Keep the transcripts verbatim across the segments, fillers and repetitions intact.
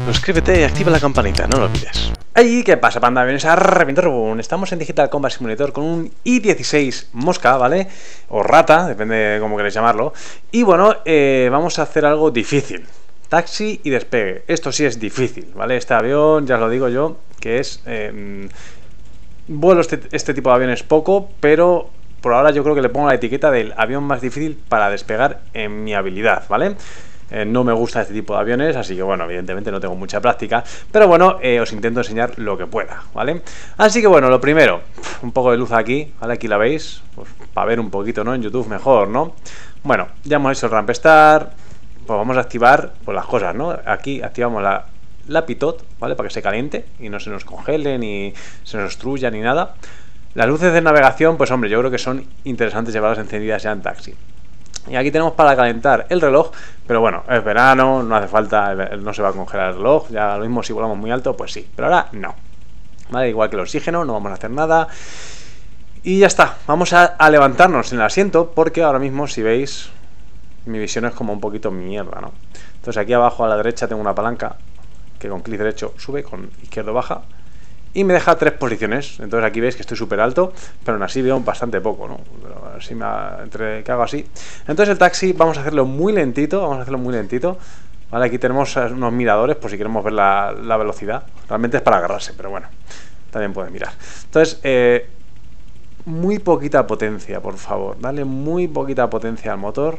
suscríbete y activa la campanita, no lo olvides. ¡Hey! ¿Qué pasa, panda? Bienvenidos a Reventor. Estamos en Digital Combat Simulator con un i dieciséis Mosca, ¿vale? O rata, depende de cómo queréis llamarlo. Y bueno, eh, vamos a hacer algo difícil. Taxi y despegue. Esto sí es difícil, ¿vale? Este avión, ya os lo digo yo, que es... Eh, vuelo este, este tipo de aviones poco, pero por ahora yo creo que le pongo la etiqueta del avión más difícil para despegar en mi habilidad, ¿vale? Eh, no me gusta este tipo de aviones, así que bueno, evidentemente no tengo mucha práctica, pero bueno, eh, os intento enseñar lo que pueda, ¿vale? Así que bueno, lo primero, un poco de luz aquí, ¿vale? Aquí la veis, pues para ver un poquito, ¿no? En YouTube mejor, ¿no? Bueno, ya hemos hecho el Ramp Start, pues vamos a activar pues las cosas, ¿no? Aquí activamos la, la pitot, ¿vale? Para que se caliente y no se nos congele, ni se nos obstruya, ni nada. Las luces de navegación, pues hombre, yo creo que son interesantes llevarlas encendidas ya en taxi. Y aquí tenemos para calentar el reloj, pero bueno, es verano, no hace falta, no se va a congelar el reloj, ya lo mismo si volamos muy alto, pues sí, pero ahora no. Vale, igual que el oxígeno, no vamos a hacer nada. Y ya está, vamos a, a levantarnos en el asiento, porque ahora mismo, si veis, mi visión es como un poquito mierda, ¿no? Entonces aquí abajo a la derecha tengo una palanca, que con clic derecho sube, con izquierdo baja, y me deja tres posiciones. Entonces aquí veis que estoy súper alto, pero aún así veo bastante poco, ¿no? Pero así me entre que hago así. Entonces el taxi vamos a hacerlo muy lentito, vamos a hacerlo muy lentito. Vale, aquí tenemos unos miradores por si queremos ver la, la velocidad. Realmente es para agarrarse, pero bueno, también pueden mirar. Entonces, eh, muy poquita potencia, por favor. Dale muy poquita potencia al motor.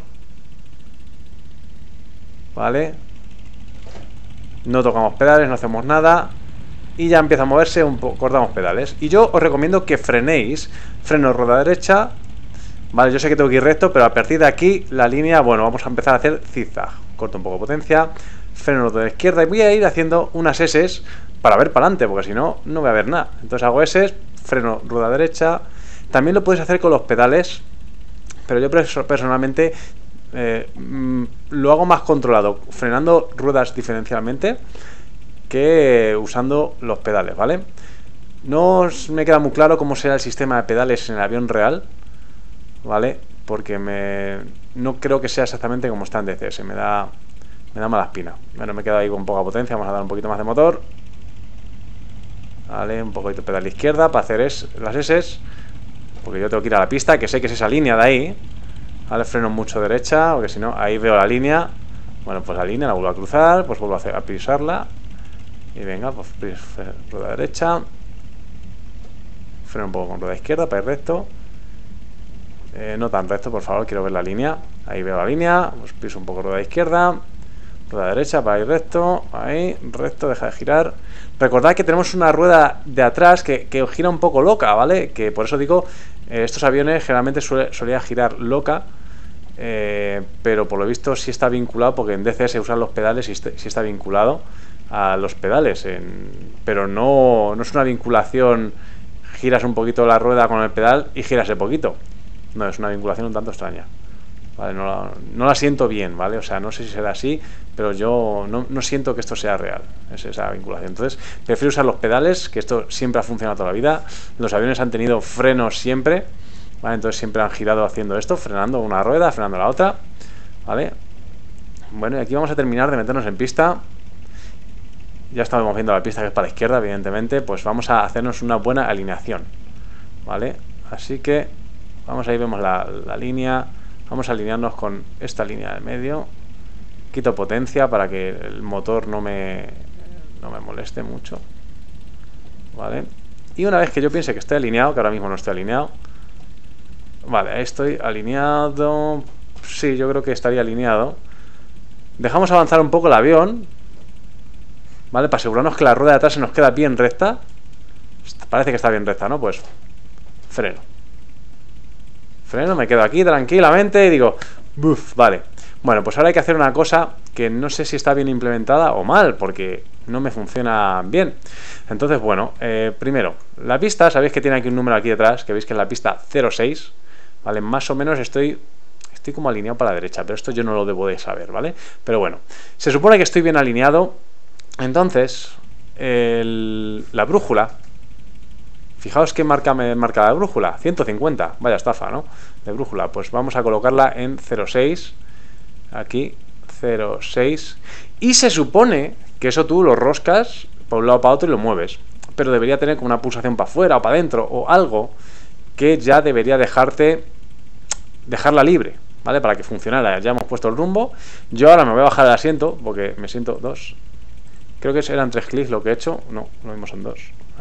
Vale. No tocamos pedales, no hacemos nada. Y ya empieza a moverse, un poco, cortamos pedales. Y yo os recomiendo que frenéis. Freno rueda derecha. Vale, yo sé que tengo que ir recto, pero a partir de aquí la línea, bueno, vamos a empezar a hacer zigzag. Corto un poco de potencia. Freno rueda izquierda y voy a ir haciendo unas S para ver para adelante, porque si no, no voy a ver nada. Entonces hago S, freno rueda derecha. También lo puedes hacer con los pedales, pero yo personalmente eh, lo hago más controlado, frenando ruedas diferencialmente, que usando los pedales, ¿vale? No me queda muy claro cómo será el sistema de pedales en el avión real, ¿vale? Porque me, no creo que sea exactamente como está en D C S, me da, me da mala espina. Bueno, me quedo ahí con poca potencia, vamos a dar un poquito más de motor. Vale, un poquito de pedal izquierda para hacer es, las S, porque yo tengo que ir a la pista, que sé que es esa línea de ahí. Vale, freno mucho derecha, porque si no, ahí veo la línea. Bueno, pues la línea la vuelvo a cruzar, pues vuelvo a, hacer, a pisarla. Y venga, pues rueda derecha. Freno un poco con rueda izquierda para ir recto. Eh, no tan recto, por favor, quiero ver la línea. Ahí veo la línea, pues piso un poco rueda izquierda. Rueda derecha para ir recto. Ahí, recto, deja de girar. Recordad que tenemos una rueda de atrás que, que gira un poco loca, ¿vale? Que por eso digo, eh, estos aviones generalmente suele, solía girar loca. Eh, pero por lo visto sí está vinculado, porque en D C S usan los pedales y sí está vinculado a los pedales, en, pero no, no es una vinculación, giras un poquito la rueda con el pedal y giras el poquito. No, es una vinculación un tanto extraña, ¿vale? No la, no la siento bien, ¿vale? O sea, no sé si será así, pero yo no, no siento que esto sea real, es esa vinculación. Entonces, prefiero usar los pedales, que esto siempre ha funcionado toda la vida. Los aviones han tenido frenos siempre, ¿vale? Entonces siempre han girado haciendo esto, frenando una rueda, frenando la otra, ¿vale? Bueno, y aquí vamos a terminar de meternos en pista. Ya estamos viendo la pista que es para la izquierda, evidentemente. Pues vamos a hacernos una buena alineación, ¿vale? Así que vamos, ahí vemos la, la línea. Vamos a alinearnos con esta línea del medio. Quito potencia para que el motor no me, no me moleste mucho, ¿vale? Y una vez que yo piense que estoy alineado, que ahora mismo no estoy alineado, vale, ahí estoy alineado. Sí, yo creo que estaría alineado. Dejamos avanzar un poco el avión, ¿vale? Para asegurarnos que la rueda de atrás se nos queda bien recta. Parece que está bien recta, ¿no? Pues freno. Freno, me quedo aquí tranquilamente y digo, buf, vale. Bueno, pues ahora hay que hacer una cosa que no sé si está bien implementada o mal, porque no me funciona bien. Entonces, bueno, eh, primero, la pista, sabéis que tiene aquí un número aquí detrás, que veis que es la pista cero seis, ¿vale? Más o menos estoy... Estoy como alineado para la derecha, pero esto yo no lo debo de saber, ¿vale? Pero bueno, se supone que estoy bien alineado. Entonces, el, la brújula, fijaos qué marca me marca la brújula, ciento cincuenta, vaya estafa, ¿no? De brújula, pues vamos a colocarla en cero seis, aquí, cero seis, y se supone que eso tú lo roscas para un lado para otro y lo mueves. Pero debería tener como una pulsación para afuera o para adentro o algo que ya debería dejarte dejarla libre, ¿vale? Para que funcionara. Ya hemos puesto el rumbo. Yo ahora me voy a bajar el asiento porque me siento dos. Creo que eran tres clics lo que he hecho. No, lo mismo son dos.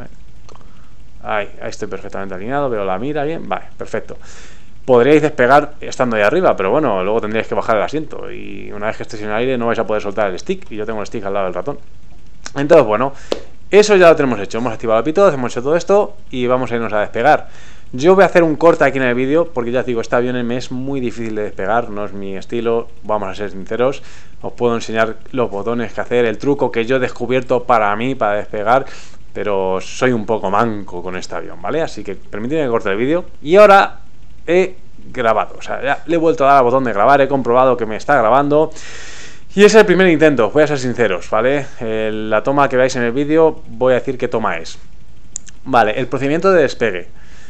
Ahí, ahí estoy perfectamente alineado. Veo la mira bien. Vale, perfecto. Podríais despegar estando ahí arriba, pero bueno, luego tendríais que bajar el asiento. Y una vez que estéis en el aire no vais a poder soltar el stick. Y yo tengo el stick al lado del ratón. Entonces, bueno, eso ya lo tenemos hecho. Hemos activado el pito, hemos hecho todo esto y vamos a irnos a despegar. Yo voy a hacer un corte aquí en el vídeo porque ya os digo, este avión me es muy difícil de despegar, no es mi estilo, vamos a ser sinceros. Os puedo enseñar los botones que hacer, el truco que yo he descubierto para mí, para despegar, pero soy un poco manco con este avión, ¿vale? Así que permitidme que corte el vídeo. Y ahora he grabado, o sea, ya le he vuelto a dar al botón de grabar, he comprobado que me está grabando. Y es el primer intento, voy a ser sinceros, ¿vale? Eh, la toma que veáis en el vídeo, voy a decir qué toma es. Vale, el procedimiento de despegue,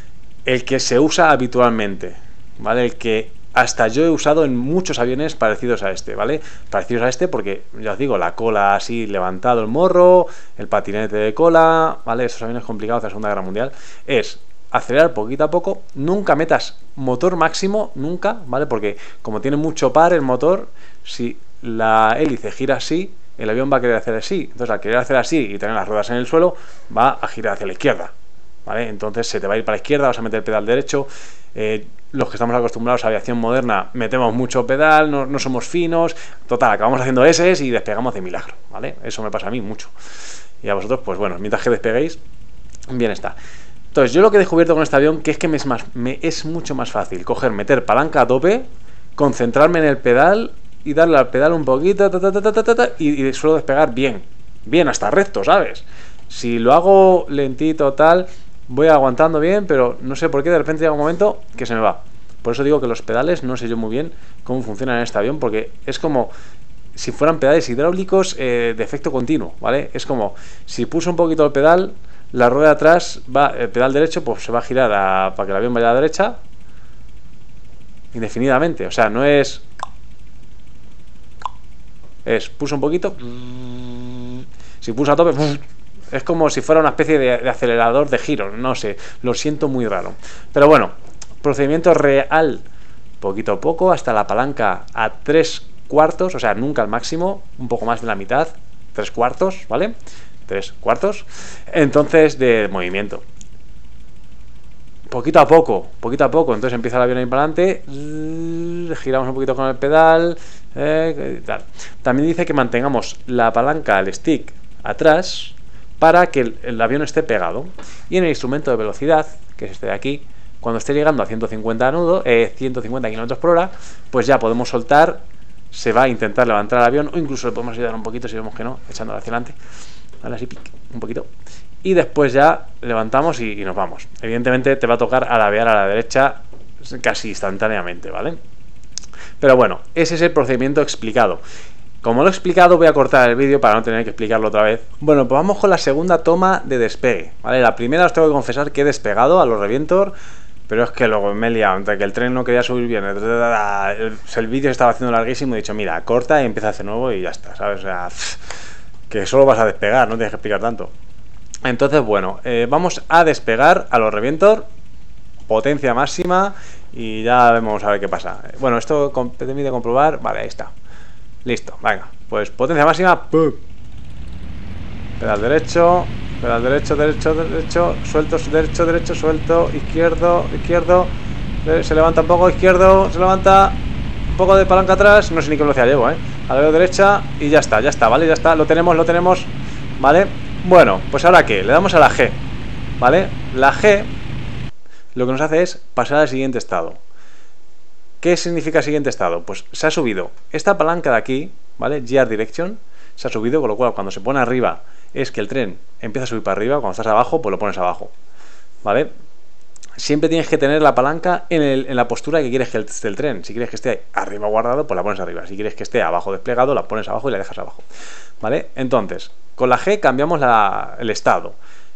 el que se usa habitualmente, ¿vale? El que hasta yo he usado en muchos aviones parecidos a este, ¿vale? Parecidos a este porque, ya os digo, la cola así levantado el morro, el patinete de cola, ¿vale? Esos aviones complicados de la Segunda Guerra Mundial, es acelerar poquito a poco, nunca metas motor máximo, nunca, ¿vale? Porque como tiene mucho par el motor, si la hélice gira así, el avión va a querer hacer así. Entonces, al querer hacer así y tener las ruedas en el suelo, va a girar hacia la izquierda, ¿vale? Entonces se te va a ir para la izquierda, vas a meter el pedal derecho. Eh, los que estamos acostumbrados a aviación moderna metemos mucho pedal, no, no somos finos. Total, acabamos haciendo S y despegamos de milagro, ¿vale? Eso me pasa a mí mucho. Y a vosotros, pues bueno, mientras que despeguéis, bien está. Entonces, yo lo que he descubierto con este avión, que es que me es, más, me es mucho más fácil coger, meter palanca a tope, concentrarme en el pedal y darle al pedal un poquito ta, ta, ta, ta, ta, ta, y, y suelo despegar bien, bien hasta recto, ¿sabes? Si lo hago lentito tal, voy aguantando bien, pero no sé por qué de repente llega un momento que se me va. Por eso digo que los pedales no sé yo muy bien cómo funcionan en este avión, porque es como si fueran pedales hidráulicos eh, de efecto continuo, ¿vale? Es como si pulso un poquito el pedal, la rueda de atrás va, el pedal derecho pues se va a girar a, para que el avión vaya a la derecha indefinidamente, o sea, no es es pulso un poquito, si pulso a tope, es como si fuera una especie de, de acelerador de giro, no sé, lo siento muy raro. Pero bueno, procedimiento real, poquito a poco, hasta la palanca a tres cuartos, o sea, nunca al máximo, un poco más de la mitad, tres cuartos, ¿vale? Tres cuartos, entonces de movimiento. Poquito a poco, poquito a poco, entonces empieza el avión a ir para adelante, giramos un poquito con el pedal, eh, tal. También dice que mantengamos la palanca, el stick, atrás, para que el, el avión esté pegado. Y en el instrumento de velocidad, que es este de aquí, cuando esté llegando a ciento cincuenta nudos, eh, ciento cincuenta kilómetros por hora, pues ya podemos soltar, se va a intentar levantar el avión, o incluso le podemos ayudar un poquito si vemos que no, echándolo hacia adelante, vale, así, pic, un poquito. Y después ya levantamos y, y nos vamos. Evidentemente te va a tocar alabear a la derecha casi instantáneamente, ¿vale? Pero bueno, ese es el procedimiento explicado. Como lo he explicado, voy a cortar el vídeo para no tener que explicarlo otra vez. Bueno, pues vamos con la segunda toma de despegue, ¿vale? La primera os tengo que confesar que he despegado a los Revientor, pero es que luego me he liado, entre que el tren no quería subir bien, el, el vídeo se estaba haciendo larguísimo, he dicho, mira, corta y empieza a hacer nuevo y ya está, ¿sabes? O sea, que solo vas a despegar, no tienes que explicar tanto. Entonces, bueno, eh, vamos a despegar a los Revientor, potencia máxima, y ya vamos a ver qué pasa. Bueno, esto permite comprobar, vale, ahí está. Listo, venga, pues potencia máxima, ¡pum! Pedal derecho, pedal derecho, derecho, derecho, suelto, derecho, derecho, suelto, izquierdo, izquierdo, se levanta un poco, izquierdo, se levanta, un poco de palanca atrás, no sé ni qué velocidad llevo, eh, a la derecha y ya está, ya está, vale, ya está, lo tenemos, lo tenemos, vale. Bueno, pues ahora qué, le damos a la G, vale, la G lo que nos hace es pasar al siguiente estado. ¿Qué significa siguiente estado? Pues se ha subido esta palanca de aquí, ¿vale? Gear Direction, se ha subido, con lo cual cuando se pone arriba es que el tren empieza a subir para arriba, cuando estás abajo, pues lo pones abajo, ¿vale? Siempre tienes que tener la palanca en, el, en la postura que quieres que esté el tren. Si quieres que esté arriba guardado, pues la pones arriba. Si quieres que esté abajo desplegado, la pones abajo y la dejas abajo, ¿vale? Entonces, con la G cambiamos la, el estado.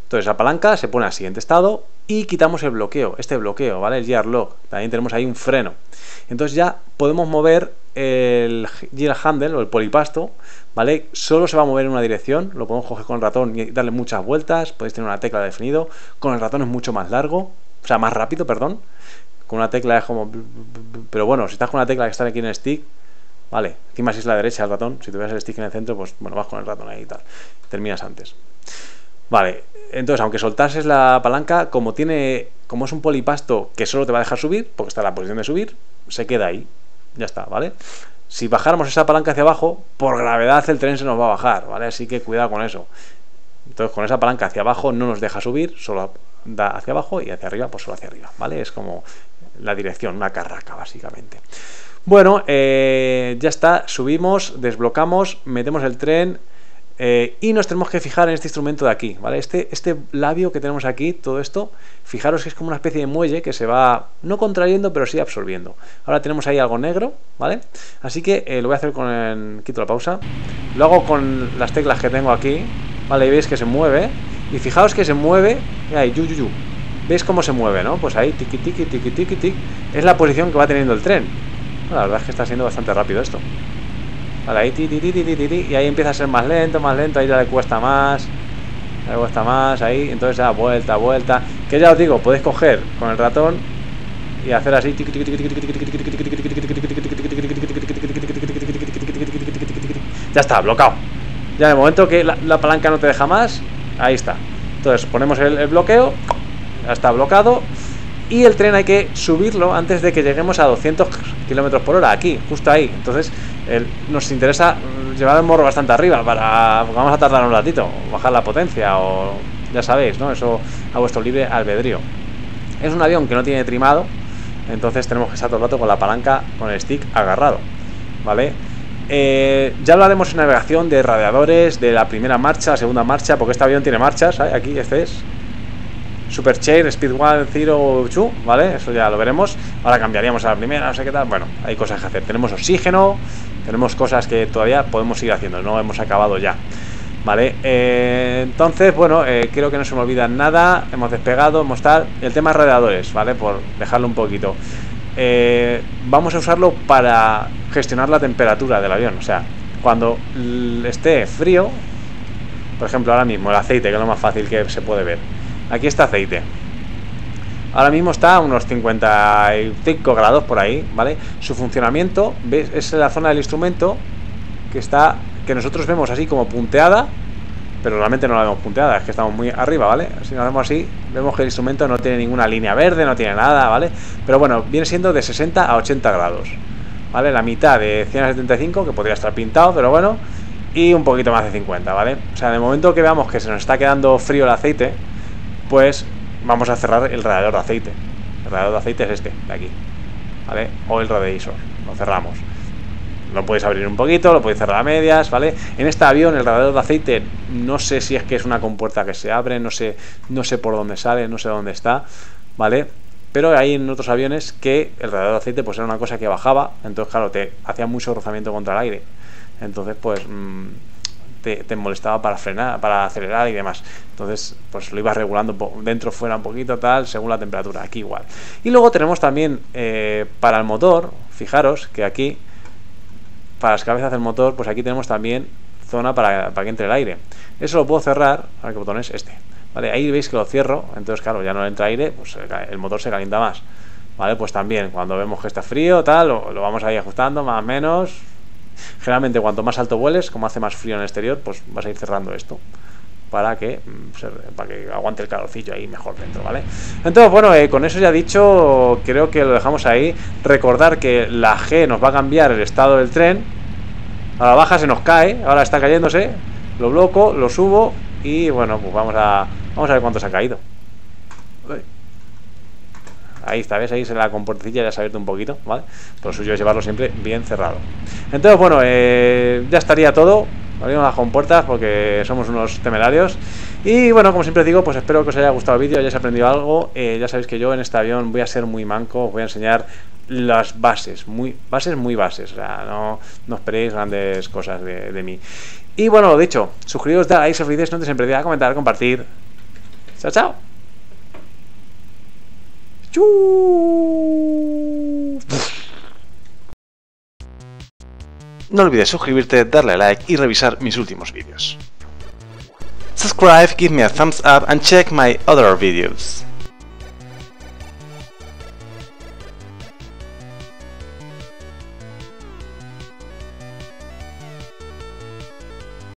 Entonces la palanca se pone al siguiente estado y quitamos el bloqueo, este bloqueo, ¿vale? El gear lock. También tenemos ahí un freno. Entonces ya podemos mover el gear handle o el polipasto, ¿vale? Solo se va a mover en una dirección, lo podemos coger con el ratón y darle muchas vueltas. Podéis tener una tecla de definido, con el ratón es mucho más largo, o sea, más rápido, perdón. Con una tecla es como... Pero bueno, si estás con una tecla que está aquí en el stick, vale, encima si es la derecha el ratón, si tuvieras el stick en el centro, pues bueno, vas con el ratón ahí y tal, terminas antes. Vale, entonces aunque soltases la palanca, como tiene, como es un polipasto que solo te va a dejar subir, porque está en la posición de subir, se queda ahí, ya está, ¿vale? Si bajáramos esa palanca hacia abajo, por gravedad el tren se nos va a bajar, ¿vale? Así que cuidado con eso. Entonces con esa palanca hacia abajo no nos deja subir, solo da hacia abajo, y hacia arriba, pues solo hacia arriba, ¿vale? Es como la dirección, una carraca básicamente. Bueno, eh, ya está, subimos, desblocamos, metemos el tren. Eh, y nos tenemos que fijar en este instrumento de aquí, ¿vale? Este, este labio que tenemos aquí, todo esto, fijaros que es como una especie de muelle que se va, no contrayendo, pero sí absorbiendo. Ahora tenemos ahí algo negro, ¿vale? Así que eh, lo voy a hacer con el... quito la pausa. Lo hago con las teclas que tengo aquí, ¿vale? Y veis que se mueve. Y fijaos que se mueve, y ahí, yu, yu, yu. ¿Veis cómo se mueve, no? Pues ahí, tiki, tiki, tiki, tiki, tiki. Es la posición que va teniendo el tren. Bueno, la verdad es que está siendo bastante rápido esto. Vale, ahí, ti, ti, ti, ti, ti, ti, y ahí empieza a ser más lento, más lento, ahí ya le cuesta más, le cuesta más, ahí, entonces ya vuelta, vuelta, que ya os digo, podéis coger con el ratón y hacer así, ya está, bloqueado. Ya en el momento que la, la palanca no te deja más, ahí está. Entonces ponemos el, el bloqueo, ya está bloqueado. Y el tren hay que subirlo antes de que lleguemos a doscientos kilómetros por hora, aquí, justo ahí. Entonces el, nos interesa llevar el morro bastante arriba, para vamos a tardar un ratito, bajar la potencia, o ya sabéis, ¿no? Eso a vuestro libre albedrío. Es un avión que no tiene trimado, entonces tenemos que estar todo el rato con la palanca, con el stick agarrado, ¿vale? Eh, ya hablaremos en navegación de radiadores, de la primera marcha, la segunda marcha, porque este avión tiene marchas, ¿eh? Aquí este es Super Chair, Speed one, Zero, two, ¿vale? Eso ya lo veremos. Ahora cambiaríamos a la primera, no sé qué tal. Bueno, hay cosas que hacer. Tenemos oxígeno, tenemos cosas que todavía podemos seguir haciendo, no hemos acabado ya, ¿vale? Eh, entonces, bueno, eh, creo que no se me olvida nada. Hemos despegado, hemos tal. El tema de radiadores, ¿vale? Por dejarlo un poquito. Eh, vamos a usarlo para gestionar la temperatura del avión. O sea, cuando esté frío, por ejemplo, ahora mismo el aceite, que es lo más fácil que se puede ver. Aquí está aceite. Ahora mismo está a unos cincuenta y cinco grados por ahí, ¿vale? Su funcionamiento, ¿ves? Es la zona del instrumento que está, que nosotros vemos así como punteada, pero realmente no la vemos punteada, es que estamos muy arriba, ¿vale? Si nos vemos así, vemos que el instrumento no tiene ninguna línea verde, no tiene nada, ¿vale? Pero bueno, viene siendo de sesenta a ochenta grados, ¿vale? La mitad de cien a setenta y cinco, que podría estar pintado, pero bueno, y un poquito más de cincuenta, ¿vale? O sea, en el momento que veamos que se nos está quedando frío el aceite, pues vamos a cerrar el radiador de aceite. El radiador de aceite es este, de aquí, ¿vale? O el radiador, lo cerramos. Lo podéis abrir un poquito, lo podéis cerrar a medias, ¿vale? En este avión el radiador de aceite, no sé si es que es una compuerta que se abre, no sé, no sé por dónde sale, no sé dónde está, ¿vale? Pero hay en otros aviones que el radiador de aceite pues era una cosa que bajaba, entonces claro, te hacía mucho rozamiento contra el aire. Entonces pues... Mmm, Te, te molestaba para frenar, para acelerar y demás. Entonces, pues lo ibas regulando dentro, fuera un poquito, tal, según la temperatura. Aquí igual. Y luego tenemos también eh, para el motor, fijaros que aquí, para las cabezas del motor, pues aquí tenemos también zona para, para que entre el aire. Eso lo puedo cerrar. A ver qué botón es este. Vale, ahí veis que lo cierro. Entonces, claro, ya no entra aire, pues el motor se calienta más. Vale, pues también, cuando vemos que está frío, tal, lo, lo vamos ahí ajustando, más o menos. Generalmente cuanto más alto vueles, como hace más frío en el exterior, pues vas a ir cerrando esto para que, para que aguante el calorcillo ahí mejor dentro, ¿vale? Entonces, bueno, eh, con eso ya dicho, creo que lo dejamos ahí. Recordar que la G nos va a cambiar el estado del tren. A la baja se nos cae, ahora está cayéndose. Lo bloco, lo subo y bueno, pues vamos a, vamos a ver cuánto se ha caído. Ahí está, ¿ves? Ahí se la compuertecilla ya se ha abierto un poquito, ¿vale? Pero lo suyo es llevarlo siempre bien cerrado. Entonces, bueno, eh, ya estaría todo. Abrimos las compuertas porque somos unos temerarios. Y bueno, como siempre digo, pues espero que os haya gustado el vídeo, hayáis aprendido algo. Eh, ya sabéis que yo en este avión voy a ser muy manco, os voy a enseñar las bases, muy bases, muy bases. O sea, no, no esperéis grandes cosas de, de mí. Y bueno, lo dicho, suscribiros, dale a like, suscribiros, no te siempre comentar, compartir. Chao, chao. No olvides suscribirte, darle a like y revisar mis últimos vídeos. Subscribe, give me a thumbs up and check my other videos.